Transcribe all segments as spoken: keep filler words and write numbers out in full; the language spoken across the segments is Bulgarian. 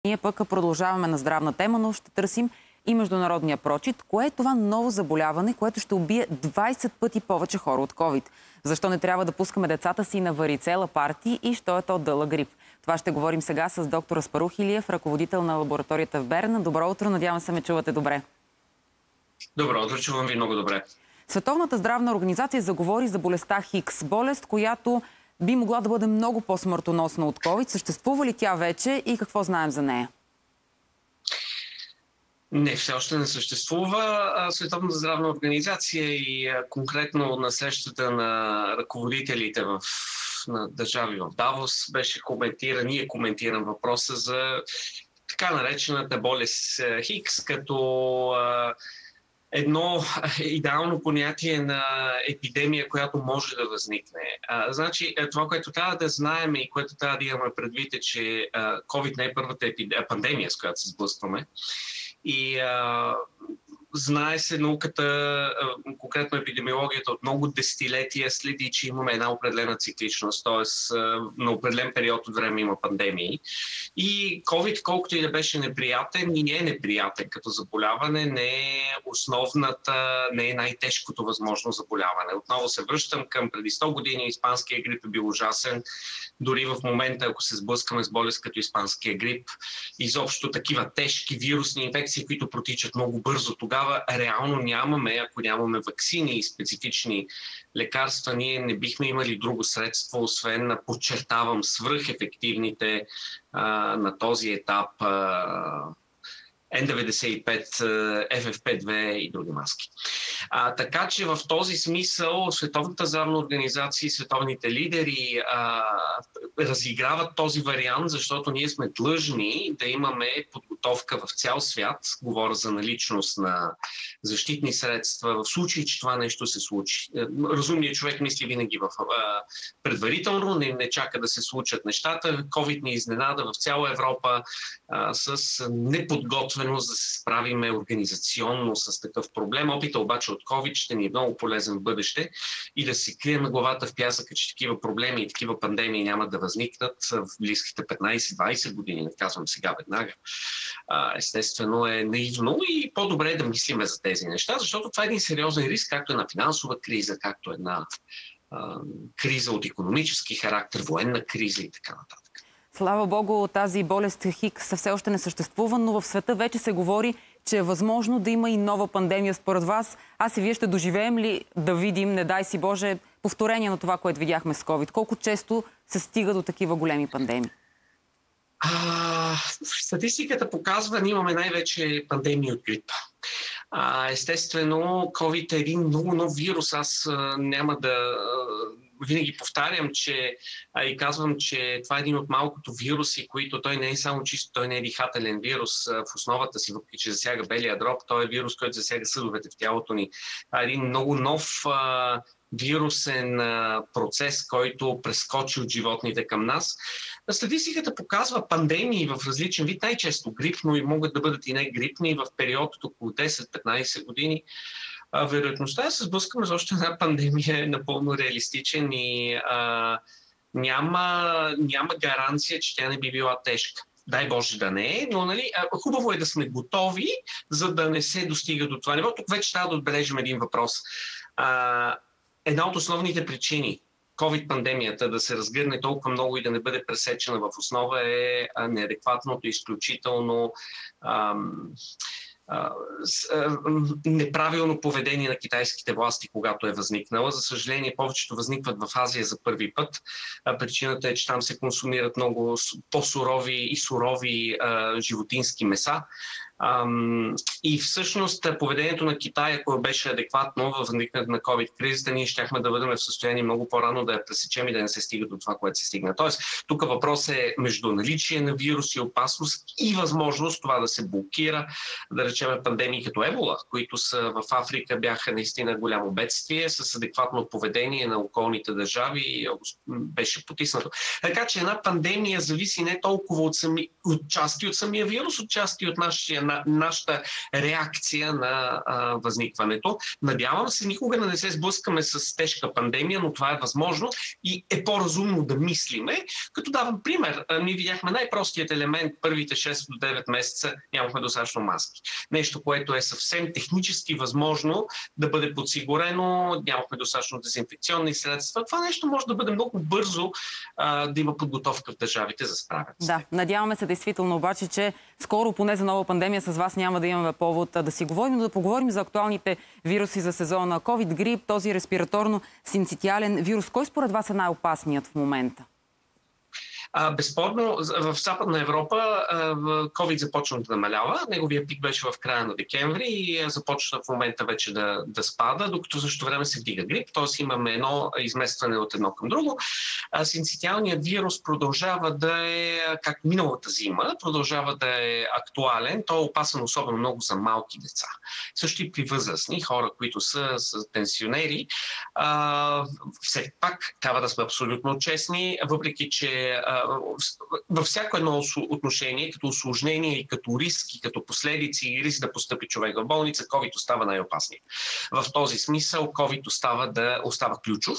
Ние пък продължаваме на здравна тема, но ще търсим и международния прочит. Кое е това ново заболяване, което ще убие двайсет пъти повече хора от COVID? Защо не трябва да пускаме децата си на варицела парти и що е то дълъг грип? Това ще говорим сега с доктор Аспарух Илиев, ръководител на лабораторията в Берна. Добро утро, надявам се ме чувате добре. Добро утро, чувам ви много добре. Световната здравна организация заговори за болестта Хикс, болест, която би могла да бъде много по-смъртоносна от COVID. Съществува ли тя вече и какво знаем за нея? Не, все още не съществува. Световната здравна организация и конкретно на срещата на ръководителите в на държави в Давос беше коментиран, ние коментиран въпроса за така наречената болест Хикс, като едно идеално понятие на епидемия, която може да възникне. А, значи, това, което трябва да знаем и което трябва да имаме предвид е, че а, COVID не е първата епидемия, пандемия, с която се сблъскваме. И а, знае се науката, а, конкретно епидемиологията от много десетилетия следи, че имаме една определена цикличност, т.е. на определен период от време има пандемии. И COVID, колкото и да беше неприятен, и не е неприятен като заболяване, не е основната, не е най-тежкото възможно заболяване. Отново се връщам към преди сто години, испанския грип е бил ужасен. Дори в момента, ако се сблъскаме с болест като испанския грип, изобщо такива тежки вирусни инфекции, които протичат много бързо, тогава реално нямаме, ако нямаме ваксини и специфични лекарства, ние не бихме имали друго средство, освен, подчертавам, свръхефективните а, на този етап а, Ен деветдесет и пет, Еф Еф Пе две и други маски. А, така че в този смисъл Световната здравна организация и световните лидери а, разиграват този вариант, защото ние сме длъжни да имаме подготовка в цял свят. Говоря за наличност на защитни средства в случай, че това нещо се случи. Разумният човек мисли винаги в, а, предварително, не, не чака да се случат нещата. COVID ни изненада в цяла Европа а, с неподготвеност да се справиме организационно с такъв проблем. Опита обаче от COVID ще ни е много полезен в бъдеще и да си крием главата в пясъка, че такива проблеми и такива пандемии няма да възникнат в близките петнайсет-двайсет години, не казвам сега веднага. Естествено е наивно и по-добре е да мислиме за тези неща, защото това е един сериозен риск, както е на финансова криза, както е една а, криза от икономически характер, военна криза и така нататък. Слава Богу, тази болест Хикс все още не съществува, но в света вече се говори, че е възможно да има и нова пандемия. Според вас, аз и вие ще доживеем ли да видим, не дай си Боже, повторение на това, което видяхме с COVID? Колко често се стига до такива големи пандемии? А, статистиката показва, ние имаме най-вече пандемии от грип. А, естествено, COVID е един много нов вирус. Аз а, няма да... А, винаги повтарям, че а, и казвам, че това е един от малкото вируси, които той не е само чисто, той не е дихателен вирус а, в основата си, въпреки че засяга белия дроб, той е вирус, който засяга съдовете в тялото ни. Това е един много нов а, вирусен а, процес, който прескочи от животните към нас. Статистиката показва пандемии в различен вид, най-често грипно и могат да бъдат и не грипни в период от около десет-петнайсет години. А, вероятността да се сблъскаме с още една пандемия е напълно реалистичен и а, няма, няма гаранция, че тя не би била тежка. Дай Боже да не е, но нали, хубаво е да сме готови, за да не се достига до това ниво. Тук вече трябва да отбележим един въпрос. А, една от основните причини COVID-пандемията да се разгърне толкова много и да не бъде пресечена в основа е неадекватното, изключително ам, а, с, а, неправилно поведение на китайските власти, когато е възникнала. За съжаление, повечето възникват в Азия за първи път. А, причината е, че там се консумират много по-сурови и сурови а, животински меса. Um, и всъщност поведението на Китай, ако беше адекватно във възникнането на COVID-кризата, ние щяхме да бъдем в състояние много по-рано да я пресечем и да не се стига до това, което се стигна. Тоест, тук въпрос е между наличие на вирус и опасност и възможност това да се блокира, да речем пандемии като Ебола, които са в Африка бяха наистина голямо бедствие, с адекватно поведение на околните държави и беше потиснато. Така че една пандемия зависи не толкова от, сами, от части от самия вирус, от части от нашия на нашата реакция на а, възникването. Надявам се никога да не се сблъскаме с тежка пандемия, но това е възможно и е по-разумно да мислиме. Като давам пример, ние видяхме най-простият елемент първите шест до девет месеца нямахме достатъчно маски. Нещо, което е съвсем технически възможно да бъде подсигурено, нямахме достатъчно дезинфекционни средства. Това нещо може да бъде много бързо а, да има подготовка в държавите за справяне. Да, надяваме се действително обаче, че скоро поне за нова пандемия с вас няма да имаме повод да си говорим, но да поговорим за актуалните вируси за сезона ковид, грип, този респираторно-синцитиален вирус. Кой според вас е най-опасният в момента? А, безспорно, в Западна Европа ковид започна да намалява. Неговия пик беше в края на декември и започна в момента вече да, да спада, докато в същото време се вдига грип. Т.е. имаме едно изместване от едно към друго. А, синцитиалният вирус продължава да е, как миналата зима, продължава да е актуален. Той е опасен особено много за малки деца. Също и при възрастни хора, които са, са пенсионери. А, все пак трябва да сме абсолютно честни, въпреки че във всяко едно отношение, като усложнение и като риск, и като последици и риск да постъпи човек в болница, ковид остава най-опасният. В този смисъл ковид остава да остава ключов.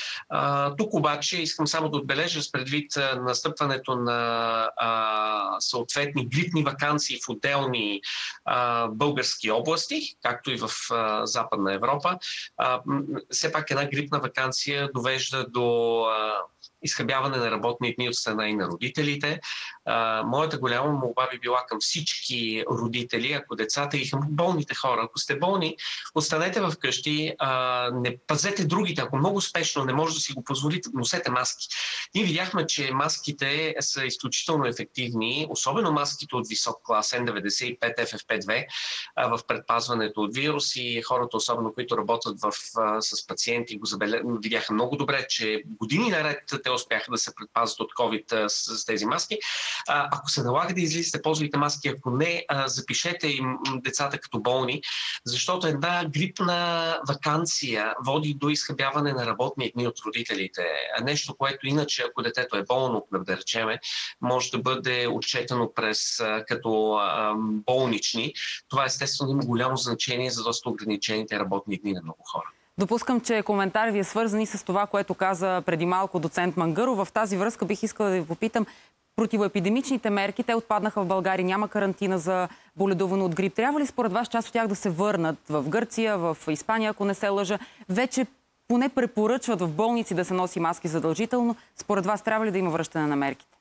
А, тук обаче искам само да отбележа с предвид настъпването на а, съответни грипни ваканции в отделни а, български области, както и в а, Западна Европа. А, все пак една грипна ваканция довежда до а, изхабяване на работни дни от страна и на родителите. А, моята голяма молба би била към всички родители, ако децата и към болните хора, ако сте болни, останете в къщи, а, не пазете другите, ако много спешно не може да си го позволите, носете маски. Ние видяхме, че маските са изключително ефективни, особено маските от висок клас Н деветдесет и пет Ф Ф П две а, в предпазването от вируси. Хората, особено които работят в, а, с пациенти, го забеле... видяха много добре, че години наред те успяха да се предпазват от COVID с, с тези маски. А, ако се налага да излизате, ползвайте маски, ако не, а, запишете им децата като болни, защото една грипна ваканция води до изхабяване на работни дни от родителите. Нещо, което иначе, ако детето е болно, да речеме, може да бъде отчетено през а, като а, болнични. Това естествено има голямо значение за доста ограничените работни дни на много хора. Допускам, че коментар ви е свързан и с това, което каза преди малко доцент Мангъров. В тази връзка бих искала да ви попитам, противоепидемичните мерки, те отпаднаха в България, няма карантина за боледуване от грип. Трябва ли според вас част от тях да се върнат в Гърция, в Испания, ако не се лъжа? Вече поне препоръчват в болници да се носи маски задължително. Според вас трябва ли да има връщане на мерките?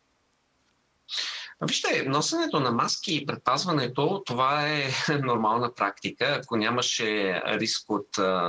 Вижте, носенето на маски и предпазването, това е нормална практика. Ако нямаше риск от...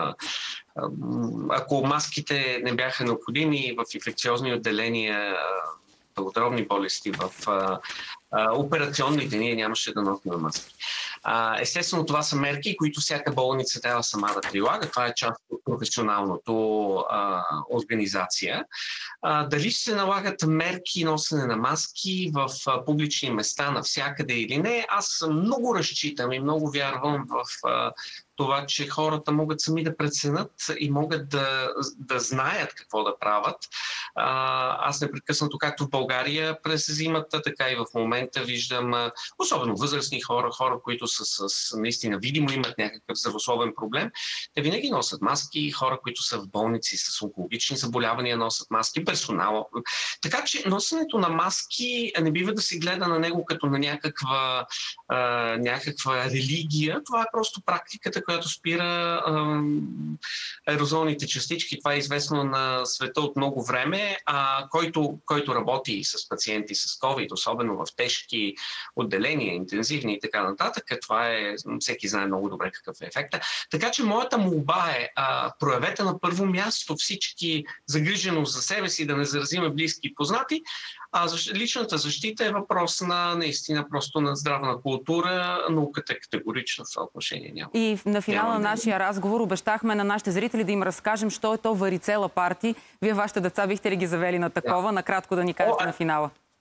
Ако маските не бяха необходими в инфекциозни отделения, белодробни болести, в операционните, ние нямаше да носим маски. Естествено, това са мерки, които всяка болница трябва сама да прилага. Това е част от професионалното а, организация. А, дали ще се налагат мерки, носене на маски в а, публични места навсякъде или не, аз много разчитам и много вярвам в а, това, че хората могат сами да преценят и могат да, да знаят какво да правят. А, аз непрекъснато, както в България през зимата, така и в момента виждам а, особено възрастни хора, хора, които са с, наистина видимо имат някакъв здравословен проблем. Те винаги носят маски, хора, които са в болници с онкологични заболявания носят маски, персонала. Така че носенето на маски не бива да се гледа на него като на някаква, а, някаква религия. Това е просто практиката, която спира аерозолните частички. Това е известно на света от много време. А който, който работи с пациенти с COVID, особено в тежки отделения, интензивни и така нататък, това е, всеки знае много добре какъв е ефекта. Така че моята молба е, а, проявете на първо място всички загриженост за себе си, да не заразиме близки и познати, а личната защита е въпрос на наистина просто на здравна култура. Науката е категорична в това отношение. Няма. И на финала на нашия разговор обещахме на нашите зрители да им разкажем, що е то варицела парти. Вие, вашите деца, бихте ли ги завели на такова? Да. Накратко да ни кажете О, на финала.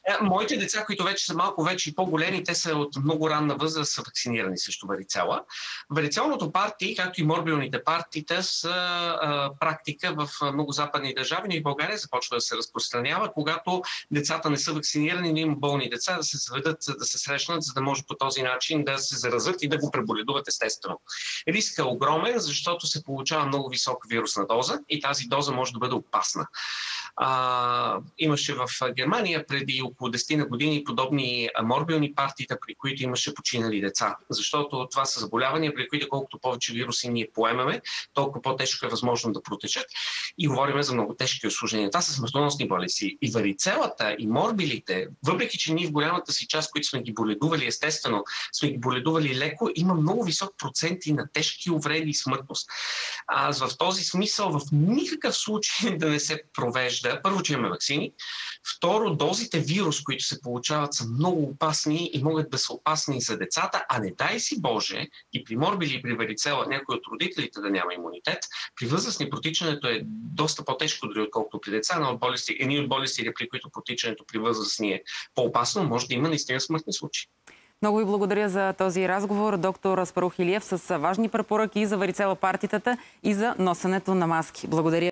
Е, моите деца, които вече са малко вече и по-големи, те са от много ранна възраст, са вакцинирани срещу варицела. Варицелното парти, както и морбилните партита, са а, практика в много западни държави, но и в България започва да се разпространява, когато децата не са вакцинирани, но има болни деца, да се заведат, да се срещнат, за да може по този начин да се заразят и да го преболедуват естествено. Рискът е огромен, защото се получава много висока вирусна доза и тази доза може да бъде опасна. А, имаше в Германия преди около десет на години подобни морбилни партита, при които имаше починали деца. Защото това са заболявания, при които колкото повече вируси ние поемаме, толкова по-тежко е възможно да протечат. И говорим за много тежки усложнения. Това са смъртоносни болести. И варицелата, и морбилите, въпреки че ние в голямата си част, които сме ги боледували естествено, сме ги боледували леко, има много висок процент и на тежки увреди и смъртност. Аз в този смисъл в никакъв случай да не се провежда. Първо, че имаме ваксини. Второ, дозите вирус, които се получават, са много опасни и могат да са опасни за децата, а не дай си Боже, и при морбили и при варицела някой от родителите да няма имунитет. При възрастни протичането е доста по-тежко, дори отколкото при деца, но от болести, едни от болестите, при които протичането при възрастни е по-опасно, може да има наистина смъртни случаи. Много ви благодаря за този разговор, доктор Аспарух Илиев, с важни препоръки и за варицела партитата, и за носенето на маски. Благодаря.